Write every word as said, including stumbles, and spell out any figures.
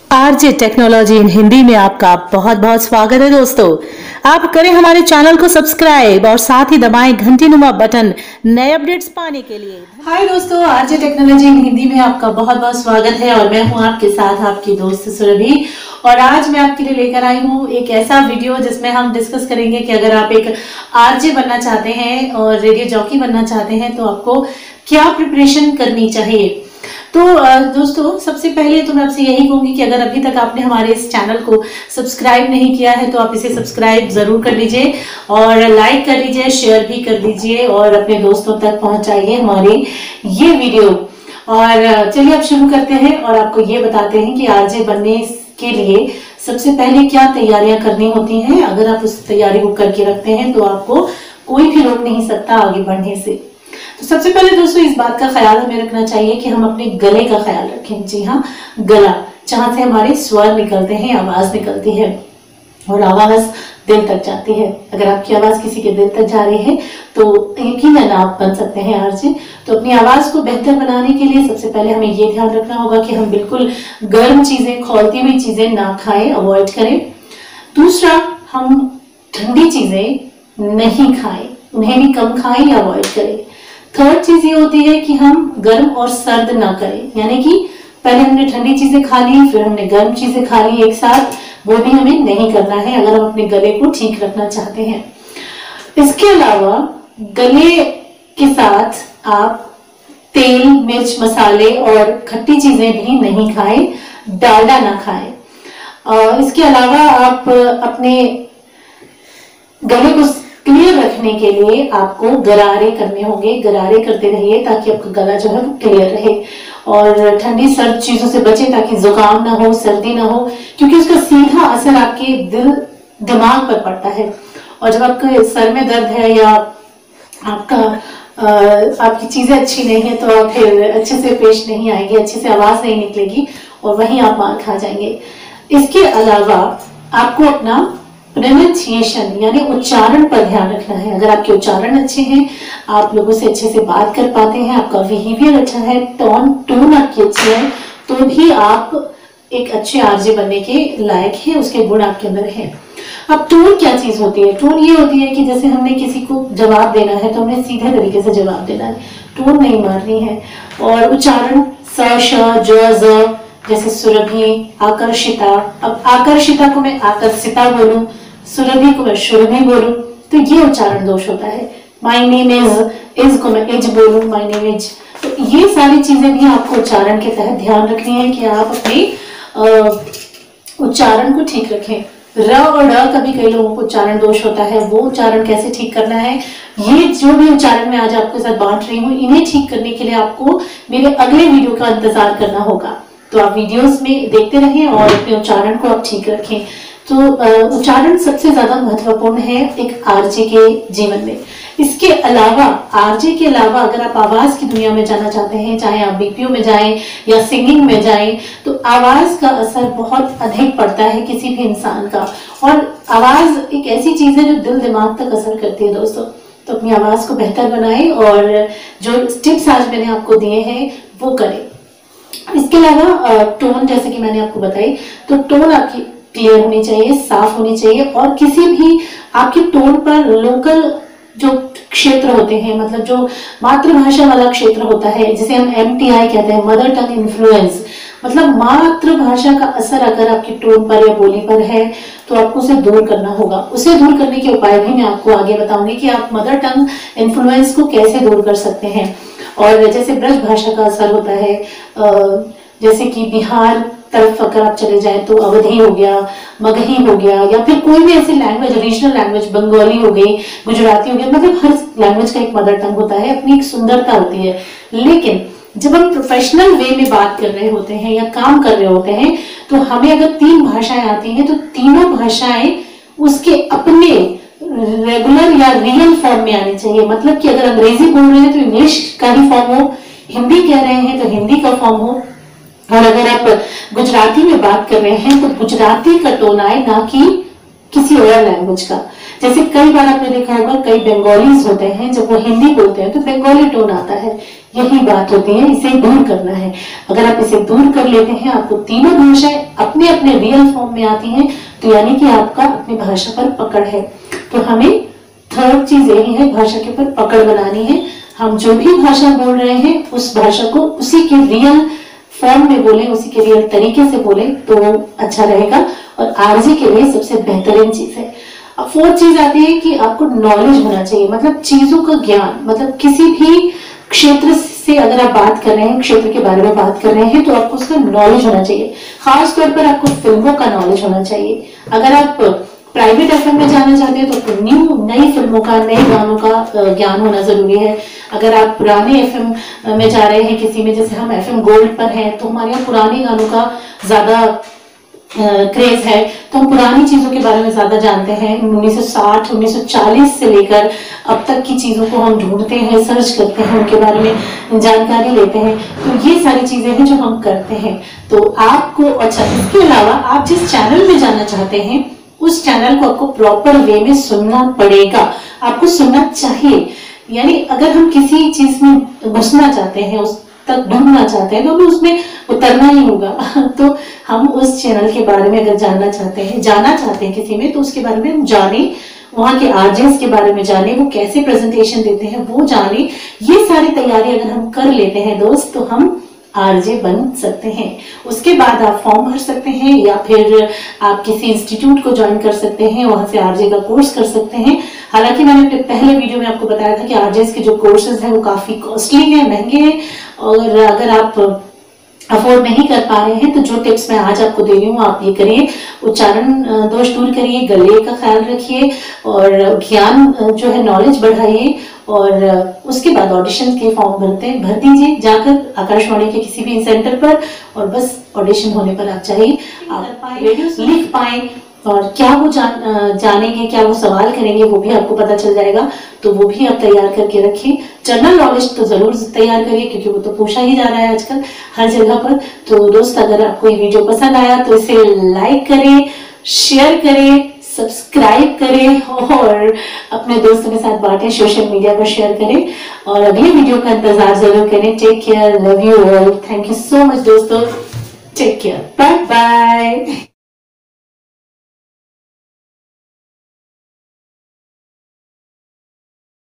RJ technology in Hindi में आपका बहुत बहुत स्वागत है दोस्तों। आप करें हमारे चैनल को सब्सक्राइब और साथ ही दबाएं घंटी नुमा बटन नए अपडेट्स पाने के लिए। हाय दोस्तों, आरजे टेक्नोलॉजी इन हिंदी में आपका बहुत बहुत स्वागत है और मैं हूं आपके साथ आपकी दोस्त सुरभि। और आज मैं आपके लिए लेकर आई हूं एक ऐसा वीडियो जिसमें हम डिस्कस करेंगे कि अगर आप एक आरजे बनना चाहते हैं और रेडियो जॉकी बनना चाहते हैं तो आपको क्या प्रिपरेशन करनी चाहिए। तो दोस्तों, सबसे पहले तो मैं आपसे यही कहूंगी कि अगर अभी तक आपने हमारे इस चैनल को सब्सक्राइब नहीं किया है तो आप इसे सब्सक्राइब जरूर कर लीजिए और लाइक कर लीजिए, शेयर भी कर दीजिए और अपने दोस्तों तक पहुंचाइए हमारी ये वीडियो। और चलिए अब शुरू करते हैं और आपको ये बताते हैं कि आरजे बनने के लिए सबसे पहले क्या तैयारियां करनी होती हैं। अगर आप उस तैयारी को करके रखते हैं तो आपको कोई भी रोक नहीं सकता आगे बढ़ने से। तो सबसे पहले दोस्तों इस बात का ख्याल हमें रखना चाहिए कि हम अपने गले का ख्याल रखें। जी हाँ, गला जहां से हमारे स्वर निकलते हैं, आवाज निकलती है और आवाज दिल तक जाती है। अगर आपकी आवाज किसी के दिल तक जा रही है तो यकीनन आप बन सकते हैं आरजे। तो अपनी आवाज को बेहतर बनाने के लिए सबसे पहले हमें ये ध्यान रखना होगा कि हम बिल्कुल गर्म चीजें, खौलती हुई चीजें ना खाएं, अवॉइड करें। दूसरा, हम ठंडी चीजें नहीं खाएं, उन्हें भी कम खाएं या अवॉइड करें। थर्ड चीज ये होती है कि हम गर्म और सर्द ना करें, यानी कि पहले हमने ठंडी चीजें खा ली फिर हमने गर्म चीजें खा ली एक साथ, वो भी हमें नहीं करना है अगर हम अपने गले को ठीक रखना चाहते हैं। इसके अलावा गले के साथ आप तेल, मिर्च, मसाले और खट्टी चीजें भी नहीं खाएं, डालडा ना खाएं। और इसके अलावा आप अपने गले को क्लियर रखने के लिए आपको गरारे करने होंगे। गरारे करते रहिए ताकि आपका गला जो है वो क्लियर रहे और ठंडी सर्द चीजों से बचें ताकि जुकाम ना हो, सर्दी ना हो, क्योंकि उसका सीधा असर आपके दिल दिमाग पर पड़ता है। और जब आपके सर में दर्द है या आपका आ, आपकी चीजें अच्छी नहीं है तो आप फिर अच्छे से पेश नहीं आएंगे, अच्छे से आवाज नहीं निकलेगी और वहीं आप मार खा जाएंगे। इसके अलावा आपको अपना प्रोनाउंसिएशन यानी उच्चारण पर ध्यान रखना है। अगर आपके उच्चारण अच्छे हैं, आप लोगों से अच्छे से बात कर पाते हैं, आपका बिहेवियर अच्छा है, टोन टोन आपकी अच्छी है, तो भी आप एक अच्छे आरजे बनने के लायक हैं, उसके गुण आपके अंदर है। अब टोन क्या चीज होती है? टोन ये होती है कि जैसे हमने किसी को जवाब देना है तो हमने सीधे तरीके से जवाब देना है, टोन नहीं मारनी है। और उच्चारण स, श, ज, ज, जैसे सुरभि, आकर्षिता। अब आकर्षिता को मैं आकर्षिता बोलूं, सुरभि को मैं सुरभि बोलूं तो ये उच्चारण दोष होता है। माई नेम इज, इज को मैं इज बोलूं, माई नेम इज। तो ये सारी चीजें भी आपको उच्चारण के तहत ध्यान रखनी है कि आप अपने उच्चारण को ठीक रखें। र और ड का भी कई लोगों को उच्चारण दोष होता है, वो उच्चारण कैसे ठीक करना है, ये जो भी उच्चारण मैं आज आपके साथ बांट रही हूँ, इन्हें ठीक करने के लिए आपको मेरे अगले वीडियो का इंतजार करना होगा। तो आप वीडियोस में देखते रहें और अपने उच्चारण को आप ठीक रखें। तो उच्चारण सबसे ज्यादा महत्वपूर्ण है एक आरजे के जीवन में। इसके अलावा, आरजे के अलावा अगर आप आवाज की दुनिया में जाना चाहते हैं, चाहे आप बीपीओ में जाएं या सिंगिंग में जाएं, तो आवाज का असर बहुत अधिक पड़ता है किसी भी इंसान का। और आवाज एक ऐसी चीज है जो दिल दिमाग तक असर करती है दोस्तों। तो अपनी आवाज को बेहतर बनाएं और जो टिप्स आज मैंने आपको दिए हैं वो करें। इसके अलावा टोन, जैसे कि मैंने आपको बताई, तो टोन आपकी क्लियर होनी चाहिए, साफ होनी चाहिए और किसी भी आपके टोन पर लोकल जो क्षेत्र होते हैं, मतलब जो मातृभाषा वाला क्षेत्र होता है, जिसे हम एम टी आई कहते हैं, मदर टंग इन्फ्लुएंस, मतलब मातृभाषा का असर अगर आपकी टोन पर या बोली पर है तो आपको उसे दूर करना होगा। उसे दूर करने के उपाय भी मैं आपको आगे बताऊंगी कि आप मदर टंग इन्फ्लुएंस को कैसे दूर कर सकते हैं। और जैसे ब्रज भाषा का असर होता है, जैसे कि बिहार तरफ अगर आप चले जाएं तो अवधी हो गया, मगही हो गया, या फिर कोई भी ऐसी लैंग्वेज, रीजनल लैंग्वेज, बंगाली हो गई, गुजराती हो गया, मतलब हर लैंग्वेज का एक मदर टंग होता है, अपनी एक सुंदरता होती है। लेकिन जब हम प्रोफेशनल वे में बात कर रहे होते हैं या काम कर रहे होते हैं तो हमें अगर तीन भाषाएं आती हैं तो तीनों भाषाएं उसके अपने रेगुलर या रियल फॉर्म में आनी चाहिए। मतलब कि अगर अंग्रेजी बोल रहे हैं तो इंग्लिश का ही फॉर्म हो, हिंदी कह रहे हैं तो हिंदी का फॉर्म हो, और अगर आप गुजराती में बात कर रहे हैं तो गुजराती का टोन आए, ना कि किसी और लैंग्वेज का। जैसे कई बार आपने देखा होगा कई बंगालीज होते हैं जब वो हिंदी बोलते हैं तो बंगाली टोन आता है, यही बात होती है, इसे दूर करना है। अगर आप इसे दूर कर लेते हैं, आपको तीनों भाषाएं अपने अपने रियल फॉर्म में आती हैं, तो यानी कि आपका अपनी भाषा पर पकड़ है। तो हमें थर्ड चीज यही है, भाषा के ऊपर पकड़ बनानी है। हम जो भी भाषा बोल रहे हैं उस भाषा को उसी के रियल फॉर्म में बोले, उसी के रियल तरीके से बोले तो अच्छा रहेगा और आरजे के लिए सबसे बेहतरीन चीज है। अब फोर्थ चीज आती है कि आपको नॉलेज होना चाहिए, मतलब चीजों का ज्ञान, मतलब किसी भी क्षेत्र से अगर आप बात कर रहे हैं, क्षेत्र के बारे में बात कर रहे हैं, तो आपको उसका नॉलेज होना चाहिए। खास तौर पर आपको फिल्मों का नॉलेज होना चाहिए। अगर आप प्राइवेट एफएम में जाना चाहते हैं तो न्यू नई फिल्मों का, नए गानों का ज्ञान होना जरूरी है। अगर आप पुराने एफएम में जा रहे हैं किसी में, जैसे हम एफएम गोल्ड पर हैं, तो हमारे यहाँ पुराने गानों का ज्यादा क्रेज है, तो हम पुरानी चीजों के बारे में ज्यादा जानते हैं। उन्नीस सौ साठ उन्नीस सौ चालीस से लेकर अब तक की चीजों को हम ढूंढते हैं, सर्च करते हैं, उनके बारे में जानकारी लेते हैं। तो ये सारी चीजें हैं जो हम करते हैं। तो आपको, अच्छा इसके अलावा आप जिस चैनल में जाना चाहते हैं उस चैनल को आपको प्रॉपर वे में सुनना पड़ेगा, आपको सुनना चाहिए। यानी अगर हम किसी चीज में घुसना चाहते हैं, उस तक ढूंढना चाहते हैं, तो हमें उसमें उतरना ही होगा। तो हम उस चैनल के बारे में अगर जानना चाहते हैं, जाना चाहते हैं किसी में, तो उसके बारे में हम जाने, वहां के आरजेस के बारे में जाने, वो कैसे प्रेजेंटेशन देते हैं वो जाने। ये सारी तैयारी अगर हम कर लेते हैं दोस्त, तो हम आरजे बन सकते हैं। उसके बाद आप फॉर्म भर सकते हैं या फिर आप किसी इंस्टीट्यूट को ज्वाइन कर सकते हैं, वहां से आरजे का कोर्स कर सकते हैं। हालांकि मैंने अपने पहले वीडियो में आपको बताया था कि आरजेस के जो कोर्सेज हैं वो काफी कॉस्टली हैं, महंगे हैं, और अगर आप अफोर्ड नहीं कर पा रहे हैं तो जो टिप्स मैं आज आपको दे रही हूँ आप ये करिए। उच्चारण दोष दूर करिए, गले का ख्याल रखिए और ज्ञान जो है नॉलेज बढ़ाइए, और उसके बाद ऑडिशन के फॉर्म भरते भर दीजिए जाकर आकाशवाणी के किसी भी सेंटर पर, और बस ऑडिशन होने पर आप चाहिए आप रेडियो लिख पाए, और क्या वो जान जानेंगे, क्या वो सवाल करेंगे वो भी आपको पता चल जाएगा। तो वो भी आप तैयार करके रखिए। जनरल नॉलेज तो जरूर तैयार करिए, क्योंकि वो तो पूछा ही जा रहा है आजकल हर जगह पर। तो दोस्त अगर आपको ये वीडियो पसंद आया तो इसे लाइक करें, शेयर करें, सब्सक्राइब करें और अपने दोस्तों के साथ बांटें, सोशल मीडिया पर शेयर करें, और अगले वीडियो का इंतजार जरूर करें। Take care, love you all, thank you so much दोस्तों, टेक केयर, बाय बाय।